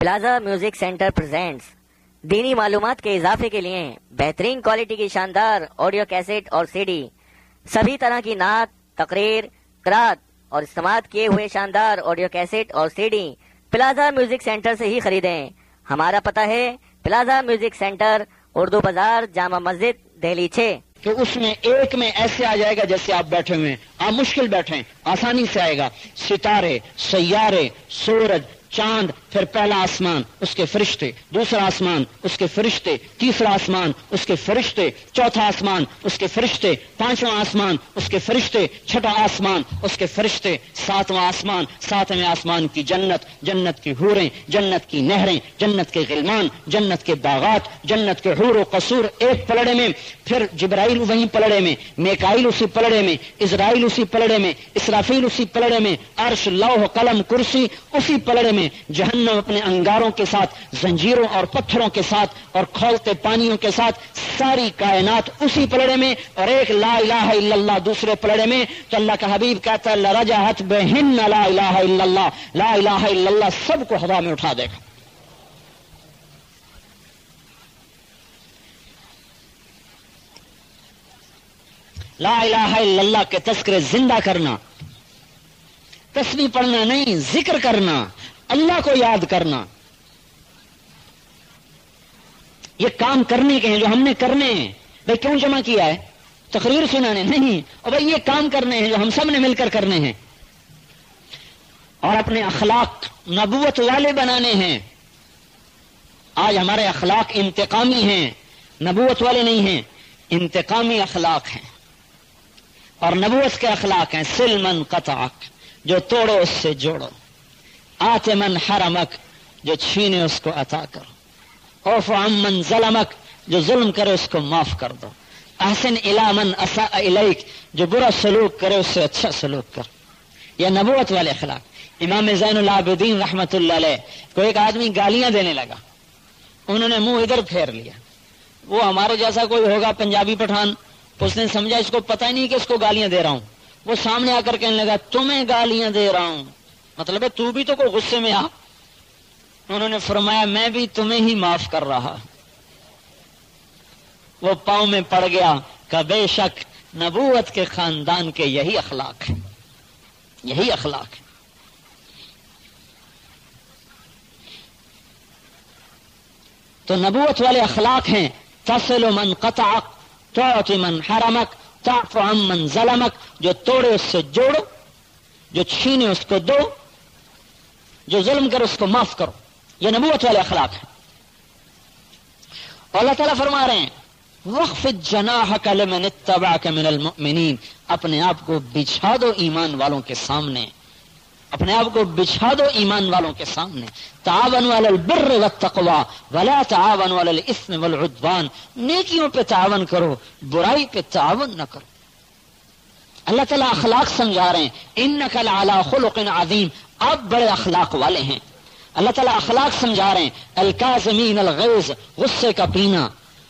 Plaza music centre presents دینی معلومات کے اضافے کے لیے بہترین کوالٹی کی شاندار آڈیو کیسٹ اور سی ڈی، سبھی طرح کی نعت، تقریر، قرات اور استماعت کیے ہوئے شاندار آڈیو کیسٹ اور C D plaza music centre سے ہی خریدیں۔ ہمارا پتہ ہے پلازا میوزک سینٹر، اردو بازار، جامع مسجد، دہلی 6۔ کہ اس میں ایک میں ایسے آ جائے گا جیسے آپ بیٹھے ہوئے ہیں، آپ مشکل بیٹھیں، آسانی سے آئے گا۔ ستارے، سیارے، سورج، چاند، پھر پہلا آسمان اس کے فرشتے، دوسرا آسمان اس کے فرشتے، تیسرا آسمان اس کے فرشتے، چوتھا آسمان اس کے فرشتے، پانچواں آسمان اس کے فرشتے، چھٹا آسمان اس کے فرشتے، ساتواں آسمان، ساتویں آسمان کی جنت، جنت کی حوریں، جنت کی نہریں، جنت کے غلمان، جنت کے باغات، جنت کے حور و قصور ایک پلڑے میں، پھر جبرائیل وہیں پلڑے میں، میکائیل اسی پلڑے میں، اسرائیل اسی پلڑے میں، اسرافیل اسی پلڑے میں، عرش، لوح، قلم، کرسی اسی پلڑے میں، جہنم اپنے انگاروں کے ساتھ، زنجیروں اور پتھروں کے ساتھ اور کھولتے پانیوں کے ساتھ، ساری کائنات اسی پلڑے میں، اور ایک لا الہ الا اللہ دوسرے پلڑے میں۔ تو اللہ کا حبیب کہتا ہے لرجحت بہن لا الہ الا اللہ، لا الہ الا اللہ سب کو ہوا میں اٹھا دے گا۔ لا الہ الا اللہ کے تذکرے زندہ کرنا، تسبیح پڑھنا نہیں، ذکر کرنا، اللہ کو یاد کرنا، یہ کام کرنے کے ہیں جو ہم نے کرنے ہیں۔ بھائی کیوں جمع کیا ہے؟ تقریر سنانے نہیں، اور بھائی یہ کام کرنے ہیں جو ہم سب نے مل کر کرنے ہیں، اور اپنے اخلاق نبوت والے بنانے ہیں۔ آج ہمارے اخلاق انتقامی ہیں، نبوت والے نہیں ہیں، انتقامی اخلاق ہیں، اور نبوت کے اخلاق ہیں سل من قطعک، جو توڑو اس سے جوڑو، آت من حرمک، جو چھینے اس کو عطا کرو، اوف عن من ظلمک، جو ظلم کرے اس کو معاف کر دو، احسن الی من اساء الیک، جو برا سلوک کرے اس سے اچھا سلوک کر۔ یہ نبوت والے اخلاق۔ امام زین العابدین رحمت اللہ علیہ کو ایک آدمی گالیاں دینے لگا، انہوں نے منہ ادھر پھیر لیا۔ وہ ہمارے جیسا کوئی ہوگا پنجابی پٹھان، اس نے سمجھا اس کو پتہ ہی نہیں کہ اس کو گالیاں دے رہا ہوں، وہ سامنے آ کر کہنے لگا تمہیں گالیاں دے رہا ہوں، مطلب ہے تو بھی تو کوئی غصے میں آ۔ انہوں نے فرمایا میں بھی تمہیں ہی معاف کر رہا۔ وہ پاؤں میں پڑ گیا کہ بے شک نبوت کے خاندان کے یہی اخلاق ہیں، یہی اخلاق ہے۔ تو نبوت والے اخلاق ہیں تصل من قطعک، تعطی من حرمک، تعفو عن من ظلمک، جو توڑے اس سے جوڑو، جو چھینے اس کو دو، جو ظلم کرے اس کو معاف کرو۔ یہ نبوت والے اخلاق ہیں۔ اور اللہ تعالیٰ فرما رہے ہیں وَخْفِضْ جَنَاحَكَ لِمَنِ اتَّبَعَكَ مِنَ الْمُؤْمِنِينَ، اپنے آپ کو بچھا دو ایمان والوں کے سامنے، اپنے آپ کو بچھا دو ایمان والوں کے سامنے۔ تعاونوا علی البر والتقوی ولا تعاونوا علی الاثم والعدوان، نیکیوں پہ تعاون کرو، برائی پہ تعاون نہ کرو۔ اللہ تعالیٰ اخلاق سمجھا رہے ہیں انک لعلی خلق عظیم، آپ بڑے اخلاق والے ہیں۔ اللہ تعالیٰ اخلاق سمجھا رہے ہیں الکاظمین الغیظ، غصے کا پینا،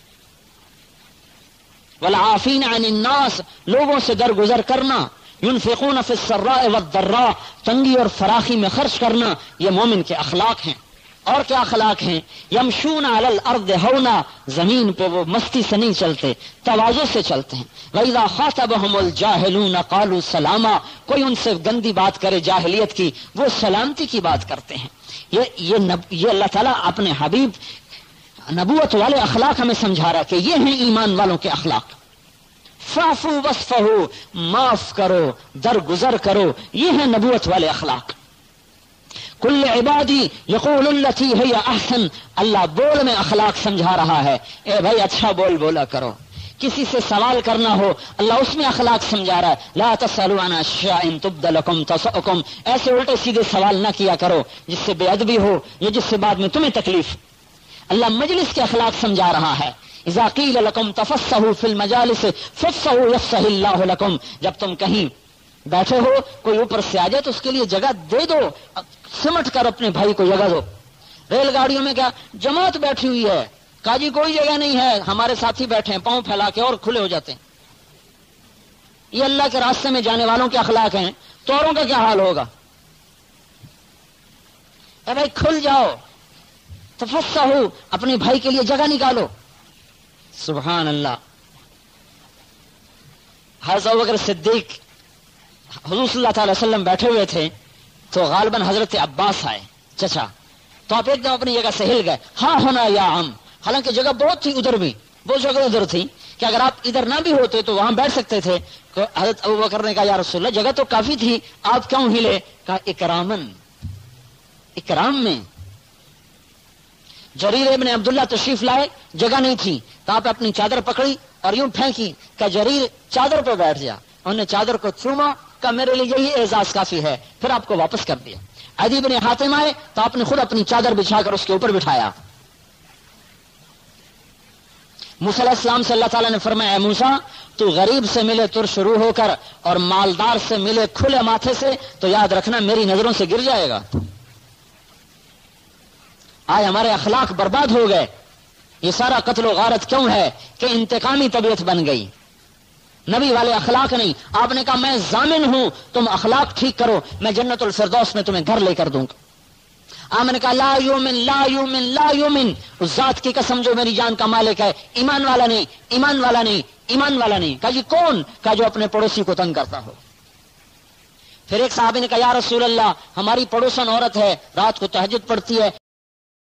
والعافین عن الناس، لوگوں سے درگزر کرنا، ينفقون فی السراء والضراء، تنگی اور فراخی میں خرچ کرنا، یہ مومن کے اخلاق ہیں۔ اور کیا اخلاق ہیں؟ یمشون علی الارض ہونا، زمین پہ وہ مستی سے نہیں چلتے، تواضع سے چلتے ہیں۔ وَإِذَا خَاطَبَهُمُ الْجَاهِلُونَ قَالُوا سَلَامًا، کوئی ان سے گندی بات کرے جاہلیت کی، وہ سلامتی کی بات کرتے ہیں۔ یہ اللہ تعالیٰ اپنے حبیب نبوت والے اخلاق ہمیں سمجھا رہا کہ یہ ہیں ایمان والوں کے اخلاق۔ فَاعْفُوا وَاصْفَحُوا، معاف کرو، درگزر کرو، یہ ہیں نبوت والے اخلاق۔ کل عبادی یقول التی ہی احسن، اللہ بول میں اخلاق سمجھا رہا ہے، اے بھائی اچھا بول بولا کرو۔ کسی سے سوال کرنا ہو اللہ اس میں اخلاق سمجھا رہا ہے، لا تسألوا عن اشیاء تبد لکم تسؤکم، ایسے الٹے سیدھے سوال نہ کیا کرو جس سے بے ادبی ہو یا جس سے بعد میں تمہیں تکلیف۔ اللہ مجلس کے اخلاق سمجھا رہا ہے، اذا قیل لکم تفصحوا فی المجالس فافصحوا یفصح اللہ لکم، جب تم کہیں بیٹھے ہو کوئی اوپر سے آ جائے تو اس کے لیے جگہ دے دو، سمٹ کر اپنے بھائی کو جگہ دو۔ ریل گاڑیوں میں کیا جماعت بیٹھی ہوئی ہے، کہا جی کوئی جگہ نہیں ہے، ہمارے ساتھی بیٹھے ہیں، پاؤں پھیلا کے اور کھلے ہو جاتے ہیں۔ یہ اللہ کے راستے میں جانے والوں کے اخلاق ہیں، تو اوروں کا کیا حال ہوگا؟ اے بھائی کھل جاؤ، तफस्सहू, अपने भाई के लिए जगह निकालो। सुभान अल्लाह। हज़रत अबू बकर सिद्दीक हुज़ूर सल्लल्लाहु अलैहि वसल्लम बैठे हुए थे तो गालिबन हजरत अब्बास आए, चचा, तो आप एकदम अपनी जगह से हिल गए। हाँ होना या हम, हालांकि जगह बहुत थी, उधर भी वो जगह उधर थी कि अगर आप इधर ना भी होते तो वहां बैठ सकते थे। तो हजरत अबू बकर ने कहा या रसूलल्लाह जगह तो काफी थी, आप क्यों हिले? कहा इकरामन, इकराम में। जरीर इब्न अब्दुल्लाह तशरीफ लाए, जगह नहीं थी तो आप अपनी चादर पकड़ी और यूं फेंकी, कहा जरीर चादर पर बैठ जा। उन्होंने चादर को चूमा, कहा मेरे लिए यही एजाज काफी है, फिर आपको वापस कर दिया। अदी इब्न हातिम आए तो आपने खुद अपनी चादर बिछाकर उसके ऊपर बिठाया। मूसा अलैहिस्सलाम से अल्लाह ताला ने फरमाया, मूसा तू गरीब से मिले तुर शुरू होकर और मालदार से मिले खुले माथे से तो याद रखना मेरी नजरों से गिर जाएगा। आज हमारे अखलाक बर्बाद हो गए। ये सारा कत्ल गारत क्यों है कि इंतकामी तबीयत बन गई, नबी वाले अखलाक नहीं। आपने कहा मैं जामिन हूं, तुम अखलाक ठीक करो, मैं जन्नतुल फिरदौस में तुम्हें घर लेकर दूंगा। आपने कहा ला युमिन ला युमिन ला युमिन, उस जात की कसम जो मेरी जान का मालिक है, ईमान वाला नहीं, ईमान वाला नहीं, ईमान वाला नहीं। कहा जी कौन? कहा जो अपने पड़ोसी को तंग करता हो। फिर एक साहबी ने कहा या रसूल अल्लाह हमारी पड़ोसन औरत है, रात को तहज्जुद पढ़ती है,